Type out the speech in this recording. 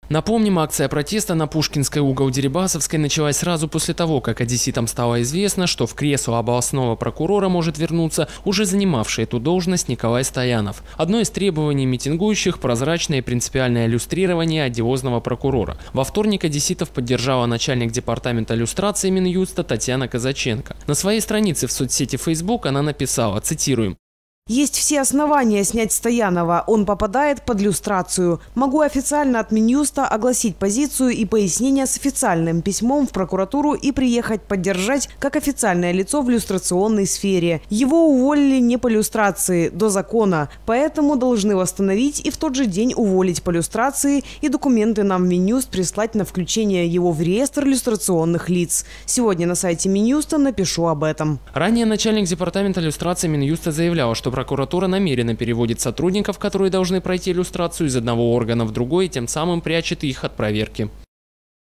Напомним, акция протеста на Пушкинской угол Дерибасовской началась сразу после того, как одесситам стало известно, что в кресло областного прокурора может вернуться уже занимавший эту должность Николай Стоянов. Одно из требований митингующих – прозрачное и принципиальное люстрирование одиозного прокурора. Во вторник одесситов поддержала начальник департамента люстрации Минюста Татьяна Казаченко. На своей странице в соцсети Facebook она написала, цитируем: «Есть все основания снять Стоянова. Он попадает под люстрацию. Могу официально от Минюста огласить позицию и пояснение с официальным письмом в прокуратуру и приехать поддержать как официальное лицо в люстрационной сфере. Его уволили не по люстрации, до закона. Поэтому должны восстановить и в тот же день уволить по люстрации и документы нам в Минюст прислать на включение его в реестр люстрационных лиц. Сегодня на сайте Минюста напишу об этом». Ранее начальник департамента люстрации Минюста заявлял, что прокуратура намеренно переводит сотрудников, которые должны пройти люстрацию, из одного органа в другой и тем самым прячет их от проверки.